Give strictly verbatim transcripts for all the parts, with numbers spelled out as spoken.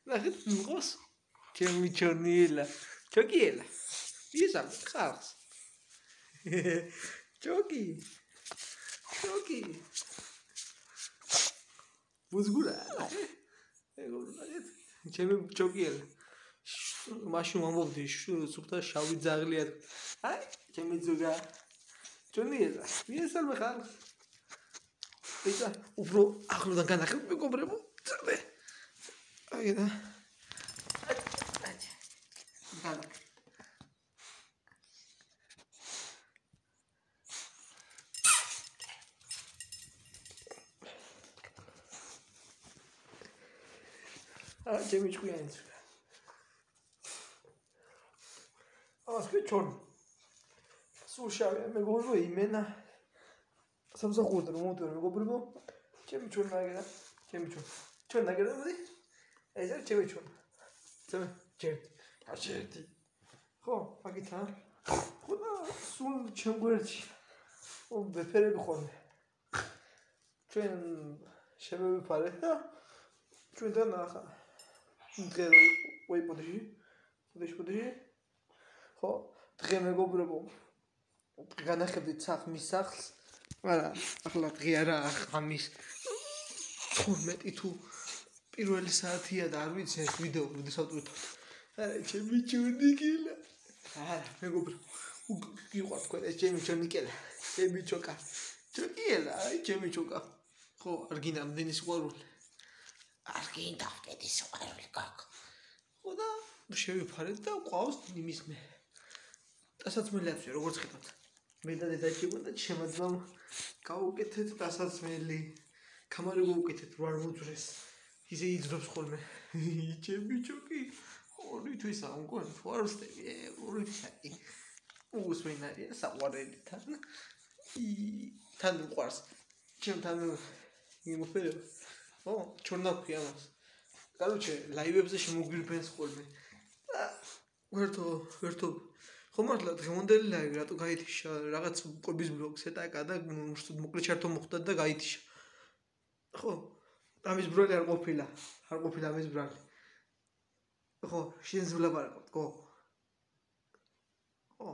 ნახეთ მყავს ჩემი ჩორნიელა ჩოკიელა ისა ხალხს ჩოკი ჩოკი ბუზგურა ეგ ნახეთ ჩემი ჩოკიელა მაშინ მომობდი სუფთა შავი ძაღლია აი ჩემი ზუგა ჩორნიელა მისალმე ხალხს ისა უფრო ახლოდან განახებ მეგობრებო წერდე აი და Galak. Ah, c'è qui dentro. Ah, spiccione. Слушай, me gozo imena. Samsakudra motor me gobrigo. C'è michon nagera. C'è michon. C'è nagera mudi? Esa c'è michon. C'è c'è. Acheti. ხო, მაგითა. ხოდა სულ ჩემგვერდში. ო ბეფერები ხოლმე. ჩვენ შევიფარეთ და ჩვენთან ახლა დღე ვეი პოდიში. პოდიში პოდიში. ხო, დღე მეგობრებო. განახებდით სახმის სახლს. არა, ახლა დღე არა, ხამის თხუთმეტი თუ პირველი საათია და არ ვიცი ეს ვიდეო როდესაც ვიტყოდ. არა, ჩემი ჩურნიკელა. არა, მეგობრებო, გიყვართ თქვენ ეს ჩემი ჩურნიკელა. ჩემი ჩოკა. ჩოკიელა, აი ჩემი ჩოკა. ხო, არ გინდა მდენი სიყვარული. არ გინდა მდენი სიყვარული, კაკა. ხო და შევიფარეთ და ყავს იმის მე. დასაცმელია როგორც ხედავთ. მე და დედაჩემო და შემაძმამ გავუკეთეთ დასაცმელი. კამარი გავუკეთეთ რა მოძრეს. ისე იძრობს ხოლმე. ჩემი ჩოკი. ორი თვისა უკვე ფორსტები, ორი თვისა. უსმენარია საყვარელი თან. თან მყავს. ჩემთან იმოფერება. ო, ჩორნაქვია მას. კაროჩე, ლაივებზე შემოგვირბენს ხოლმე. და ვერთო, ვერთო. ხო მართლა დღევანდელი ლაივი რატო გაითიშა? რაღაც ყვების ბლოგს ეტაკა და მოკლე ჩართო მოხდა და გაითიშა. ხო, ამის ბრალი არ ყოფილა. არ ყოფილა ამის ბრალი. ხო, შენს ვლაპარაკობთ, ხო. ხო.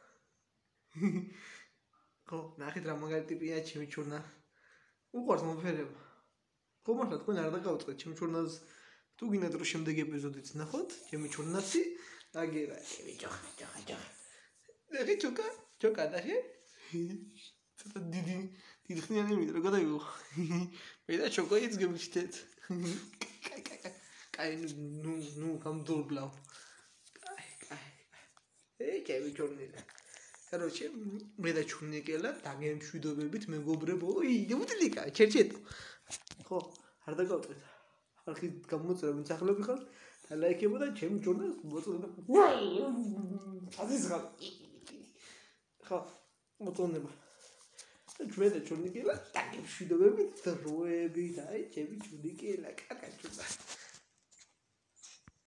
ხო, ნახეთ რა მაგარი ტიპია ჩემი ჩურნა. უყვარს მომფერება. ხო, მართლა თქვენ არ დაგავწყეთ ჩემი ჩურნას. თუ გინდათ რომ შემდეგი ეპიზოდიც ნახოთ, ჩემი ჩურნაცი, აგერა, ჩემი ჩოხა, ჩოხა, ჩოხა. ნახე ჩოკა, ჩოკა ნახე. ცოტა დიდი, დიდი ხნიანი მიდრე, რა გადაიღო. მე და ჩოკა იცგებიშთეთ. კაი, ნუ, ნუ, გამდურბლავ. კაი, კაი. ეი, ჩემი ჩურნიკელა. Короче, მე და ჩურნიკელა დაგემშვიდობებით მეგობრებო. ი, უდლიკა, ჩერჩეტო. ხო, არ დაგავწეთ. არხი გამოწერა ვინც ახლები ხარ და ლაიქებო და ჩემი ჩურნას მოწონება. აზიზღა. ხო, მოწონება. ჩვენ და ჩურნიკელა დაგემშვიდობებით დროებით, აი, ჩემი ჩურნიკელა, კაკა ჩურნა.